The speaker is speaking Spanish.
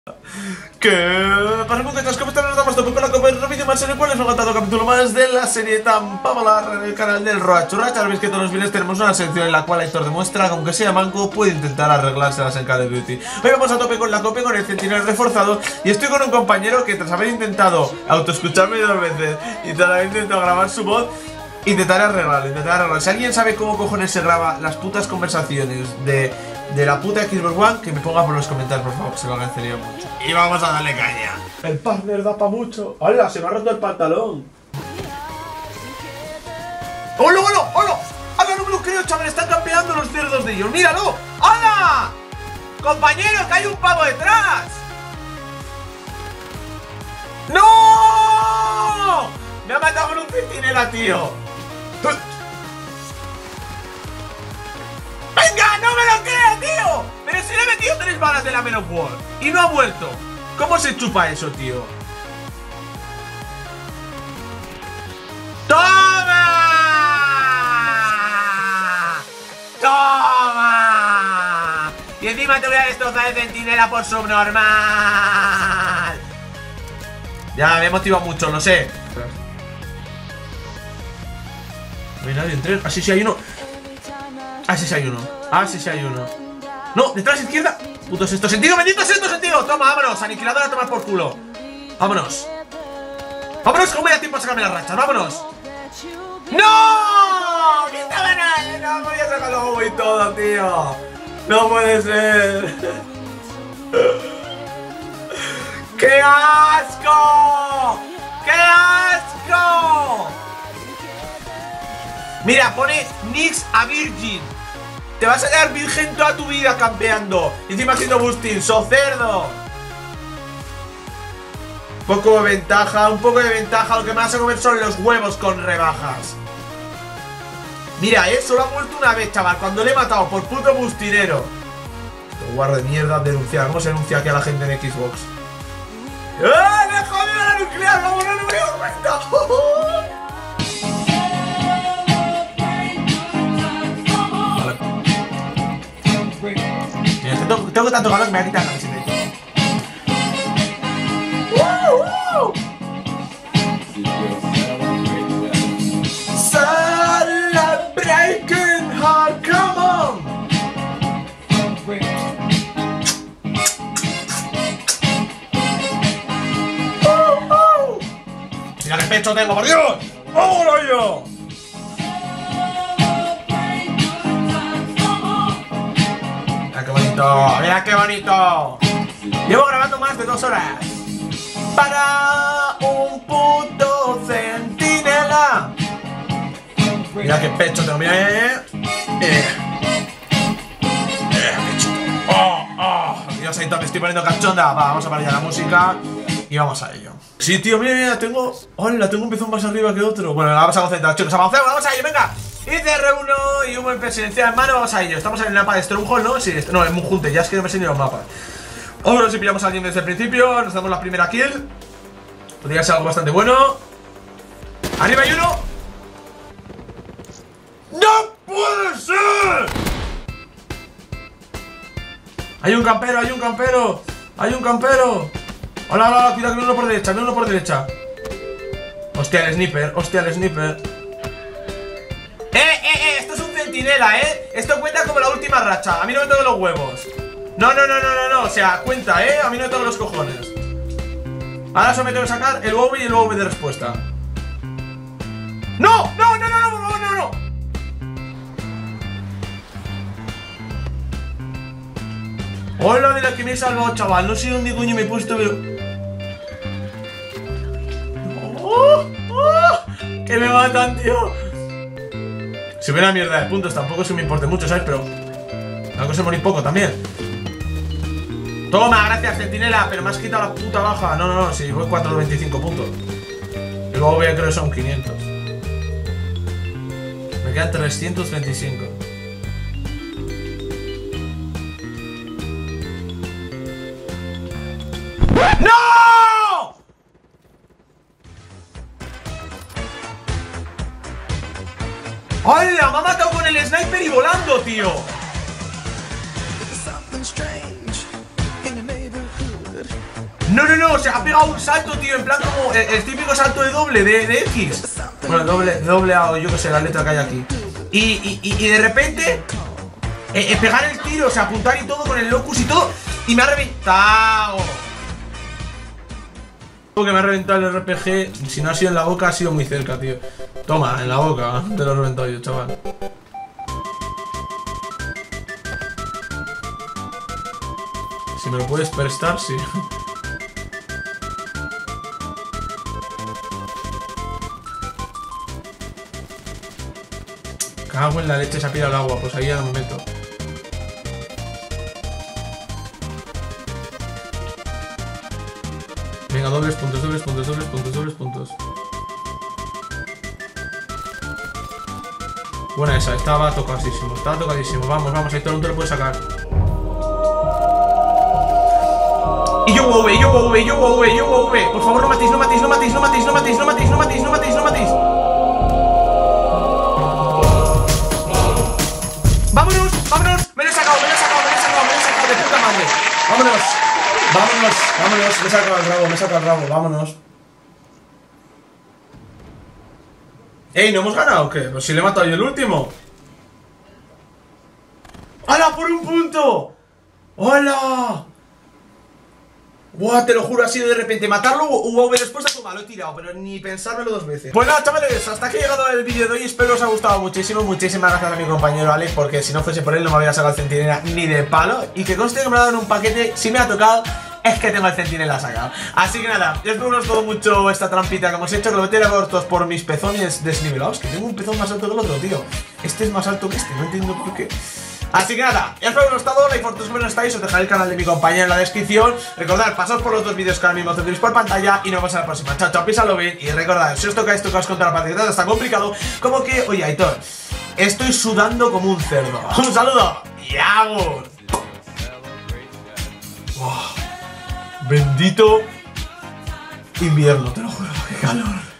¿Qué pasa, muchachos? ¿Cómo están? Nos damos tope con la copa de vídeo más en el cual es un gatado capítulo más de la serie tan pavalar en el canal del Roachurracha. Sabéis que todos los vídeos tenemos una sección en la cual Héctor demuestra que aunque sea manco puede intentar arreglárselas en Call of Duty. Hoy vamos a tope con la copa con el centinela reforzado y estoy con un compañero que tras haber intentado autoescucharme 2 veces y tras haber intentado grabar su voz, intentaré arreglarlo. Si alguien sabe cómo cojones se graba las putas conversaciones de la puta Xbox One, que me ponga por los comentarios, por favor, se lo agradecería mucho. Y vamos a darle caña. El partner da pa' mucho. ¡Hala! Se me ha roto el pantalón. ¡Hola, hola, hola! ¡Hala, no me lo creo, chaval! Están campeando los cerdos de ellos. ¡Míralo! ¡Hala! ¡Compañero, que hay un pavo detrás! ¡No! Me ha matado con un centinela, tío. ¡Venga! ¡No me lo creo, tío! Pero si le he metido 3 balas de la Men of War y no ha vuelto. ¿Cómo se chupa eso, tío? ¡Toma! ¡Toma! Y encima te voy a destrozar el centinela por subnormal. Ya, me he motivado mucho, lo sé. No hay nadie en tren. Así sí hay uno. Así sí hay uno. Así sí hay uno. No, detrás, izquierda. Puto sexto sentido, bendito sexto sentido. Toma, vámonos. Aniquiladora a tomar por culo. Vámonos. Vámonos, que no me da tiempo a sacarme las rachas. Vámonos. ¡No! ¿Qué estaba nada? No, me voy a sacar los huevos y todo, tío. No puede ser. ¡Qué asco! ¡Qué asco! Mira, pone Nix a Virgin. Te vas a quedar virgen toda tu vida campeando. Y encima haciendo boosting, ¡so cerdo! Un poco de ventaja. Lo que me vas a comer son los huevos con rebajas. Mira, solo ha muerto una vez, chaval. Cuando le he matado por puto bustinero. Guarda de mierda, denunciar. ¿Cómo se denuncia aquí a la gente en Xbox? ¡Eh! ¡Me he jodido la nuclear! ¡Vamos, no me doy cuenta! Tengo tanto calor que me voy a quitar la camiseta y todo. Celebrating hard, come on. Mira qué pecho tengo, por Dios. ¡Vámonos yo! Mira qué bonito. Llevo grabando más de 2 horas para un puto centinela. Mira qué pecho tengo, mira, Dios, ahí me estoy poniendo cachonda. Va, vamos a parar ya la música y vamos a ello. Sí, tío, mira, tengo... Hola, tengo un pezón más arriba que otro. Bueno, vamos a concentrar, chicos, avancemos, vamos a ello, venga. Y CR1 y un buen presidencial en mano, vamos a ello. Estamos en el mapa de Stronghold, ¿no? Sí, no, en Munjunte, ya es que no me sé ni los mapas. Vamos a ver si pillamos a alguien desde el principio. Nos damos la primera kill. Podría ser algo bastante bueno. ¡Arriba hay uno! ¡No puede ser! Hay un campero, hay un campero. Hay un campero. Hola, hola, hola, cuidado que viene uno por derecha, viene uno por derecha. Hostia, el sniper, hostia, el sniper. Esto es un centinela, Esto cuenta como la última racha. A mí no me tocan los huevos. No, o sea, cuenta, a mí no me tocan los cojones. Ahora solo me tengo que sacar el OV y el OV de respuesta. ¡No! ¡No! Hola, de la que me he salvado, chaval. No sé dónde coño me he puesto, pero... ¡Que me matan, tío! Si hubiera mierda de puntos tampoco se me importe mucho, ¿sabes? Pero... la cosa es morir poco también. Toma, gracias, centinela. Pero me has quitado la puta baja. No, si voy 425 puntos. Y luego voy a creo que son 500. Me quedan 325. ¡No! ¡Hola! Me ha matado con el sniper y volando, tío. No, no, no, o sea, ha pegado un salto, tío, en plan como el típico salto de doble de X. Bueno, doble A o yo que sé, la letra que hay aquí. Y de repente pegar el tiro, o sea, apuntar y todo con el locus y todo. Y me ha reventado. Que me ha reventado el RPG. Si no ha sido en la boca, ha sido muy cerca, tío. Toma, en la boca, te lo he reventado yo, chaval. Si me lo puedes prestar, sí. Cago en la leche, se ha pirado el agua, pues ahí al momento. Venga, dobles puntos, dobles puntos, dobles puntos, dobles puntos. Buena esa, estaba tocadísimo, estaba tocadísimo. Vamos, vamos, ahí todo el mundo lo puede sacar. Y yo WoW, yo WoW, yo WoW, yo WoW. Por favor, no matéis, no matéis, no matéis, no matéis, no matéis, no matéis, no matéis, no matéis, no matéis. ¡Vámonos! ¡Vámonos! ¡Me lo he sacado, me lo he sacado, me lo he sacado, me lo he sacado de puta madre! ¡Vámonos! ¡Vámonos! ¡Vámonos! Me he sacado el rabo, me he sacado el rabo, vámonos. ¡Ey! ¿No hemos ganado o qué? Pues si le he matado yo el último. ¡Hala! ¡Por un punto! ¡Hola! Buah, te lo juro, ha sido de repente matarlo. UV después de tomar, lo he tirado, pero ni pensármelo dos veces. Pues nada, chavales, hasta aquí ha llegado el vídeo de hoy. Espero que os haya gustado muchísimo. Muchísimas gracias a mi compañero Alex, porque si no fuese por él no me habría sacado el centinela ni de palo. Y que conste que me lo ha dado en un paquete. Si me ha tocado, es que tengo el centinela sacado. Así que nada, yo espero que os gustado mucho esta trampita que hemos hecho. Que lo metéis a vosotros por mis pezones desnivelados. Que tengo un pezón más alto que el otro, tío. Este es más alto que este, no entiendo por qué. Así que nada, espero que os haya gustado, like por todos que no estáis, os dejaré el canal de mi compañero en la descripción. Recordad, pasaos por los dos vídeos que ahora mismo tendréis por pantalla y nos vemos en la próxima. Chao, chao, písalo bien y recordad, si os toca esto que os contra la partida está complicado, como que, oye, Aitor, estoy sudando como un cerdo. Un saludo y ¡vamos! Wow. Bendito invierno, te lo juro, qué calor.